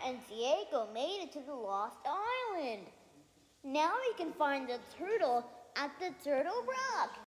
and Diego made it to the Lost Island. Now we can find the turtle at the Turtle Rock.